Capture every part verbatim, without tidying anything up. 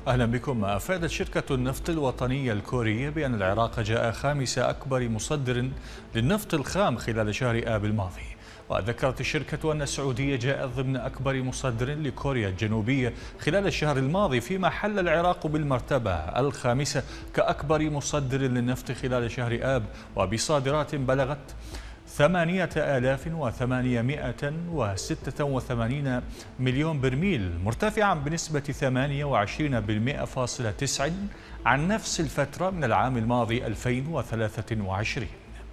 أهلا بكم. أفادت شركة النفط الوطنية الكورية بأن العراق جاء خامس أكبر مصدر للنفط الخام خلال شهر آب الماضي. وذكرت الشركة أن السعودية جاءت ضمن أكبر مصدر لكوريا الجنوبية خلال الشهر الماضي، فيما حل العراق بالمرتبة الخامسة كأكبر مصدر للنفط خلال شهر آب، وبصادرات بلغت ثمانية آلاف وثمانمائة وستة وثمانين مليون برميل، مرتفعا بنسبة ثمانية وعشرين بالمئة فاصلة تسعة عن نفس الفترة من العام الماضي ألفين وثلاثة وعشرين.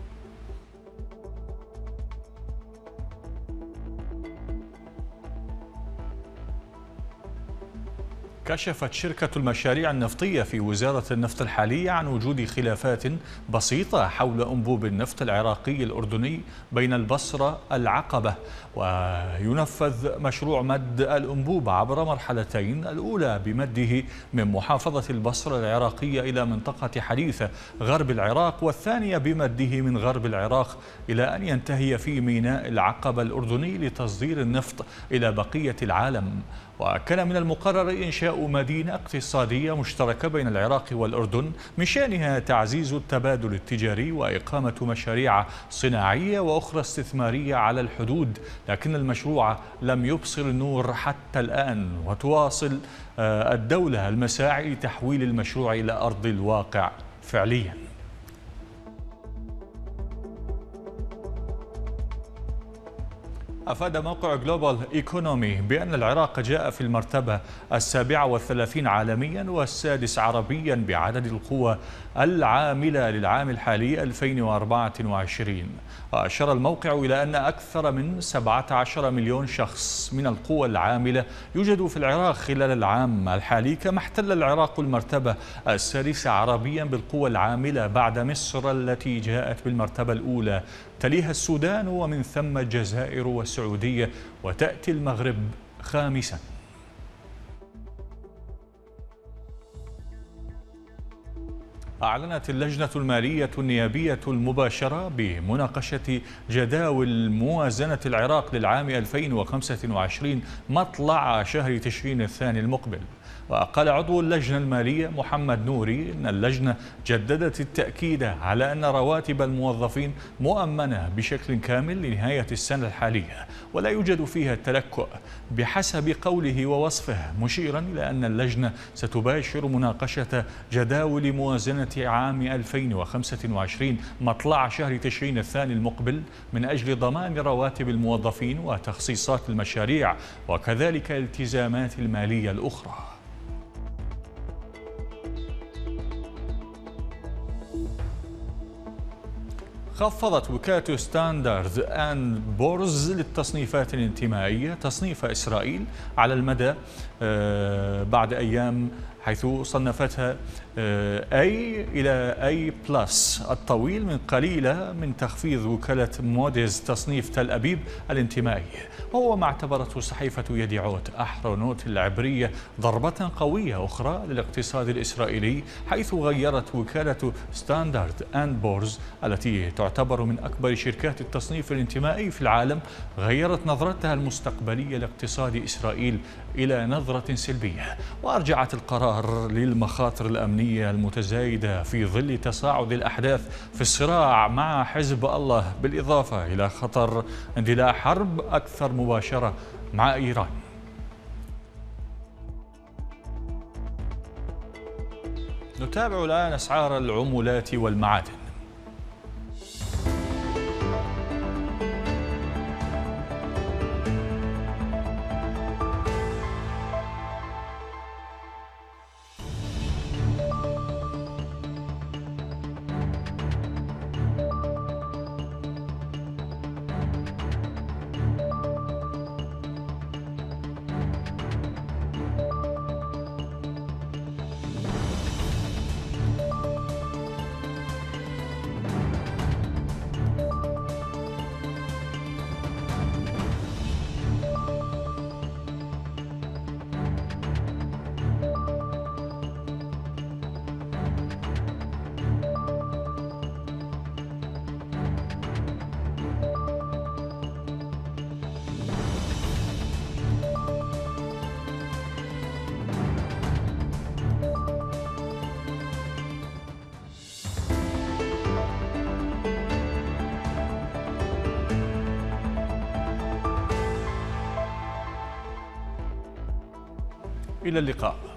كشفت شركة المشاريع النفطية في وزارة النفط الحالية عن وجود خلافات بسيطة حول أنبوب النفط العراقي الأردني بين البصرة العقبة. وينفذ مشروع مد الأنبوب عبر مرحلتين، الأولى بمده من محافظة البصرة العراقية إلى منطقة حديثة غرب العراق، والثانية بمده من غرب العراق إلى أن ينتهي في ميناء العقبة الأردني لتصدير النفط إلى بقية العالم. وكان من المقرر إنشاء مدينة اقتصادية مشتركة بين العراق والأردن من شأنها تعزيز التبادل التجاري وإقامة مشاريع صناعية وأخرى استثمارية على الحدود، لكن المشروع لم يبصر النور حتى الآن، وتواصل الدولة المساعي لتحويل المشروع إلى أرض الواقع فعليا. أفاد موقع جلوبال إيكونومي بأن العراق جاء في المرتبة السابعة والثلاثين عالميا والسادس عربيا بعدد القوى العاملة للعام الحالي ألفين وأربعة وعشرين. وأشار الموقع إلى أن أكثر من سبعة عشر مليون شخص من القوى العاملة يوجد في العراق خلال العام الحالي، كما احتل العراق المرتبة السادسة عربيا بالقوى العاملة بعد مصر التي جاءت بالمرتبة الأولى، تليها السودان ومن ثم الجزائر والسعودية، وتأتي المغرب خامسا. أعلنت اللجنة المالية النيابية المباشرة بمناقشة جداول موازنة العراق للعام ألفين وخمسة وعشرين مطلع شهر تشرين الثاني المقبل. وقال عضو اللجنة المالية محمد نوري أن اللجنة جددت التأكيد على أن رواتب الموظفين مؤمنة بشكل كامل لنهاية السنة الحالية ولا يوجد فيها التلكؤ بحسب قوله ووصفه، مشيرا إلى أن اللجنة ستباشر مناقشة جداول موازنة عام ألفين وخمسة وعشرين مطلع شهر تشرين الثاني المقبل من أجل ضمان رواتب الموظفين وتخصيصات المشاريع وكذلك الالتزامات المالية الأخرى. خفضت وكالة ستاندرد أند بورز للتصنيفات الانتمائية تصنيف إسرائيل على المدى بعد أيام، حيث صنفتها A إلى A بلس الطويل من قليلة من تخفيض وكالة موديز تصنيف تل أبيب الانتمائي، وهو ما اعتبرته صحيفة يديعوت أحرونوت العبرية ضربة قوية أخرى للاقتصاد الإسرائيلي، حيث غيرت وكالة ستاندرد أند بورز التي تعتبر من أكبر شركات التصنيف الانتمائي في العالم غيرت نظرتها المستقبلية لاقتصاد إسرائيل إلى نظرة سلبية، وأرجعت القرار للمخاطر الأمنية المتزايدة في ظل تصاعد الأحداث في الصراع مع حزب الله، بالإضافة إلى خطر اندلاع حرب أكثر مباشرة مع إيران. نتابع الآن أسعار العملات والمعادن. إلى اللقاء.